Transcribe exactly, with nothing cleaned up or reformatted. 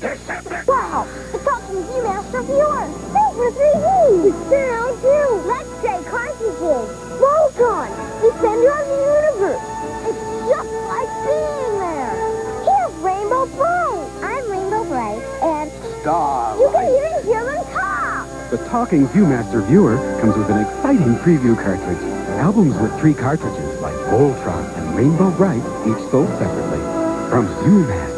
Wow, the talking Viewmaster viewer. Those were three D. Now too. Let's say cartridges. Voltron, the center of the universe. It's just like being there. Here's Rainbow Bright. I'm Rainbow Bright, and Star. you can even hear them talk. The talking Viewmaster viewer comes with an exciting preview cartridge. Albums with three cartridges like Voltron and Rainbow Bright, each sold separately. From Viewmaster.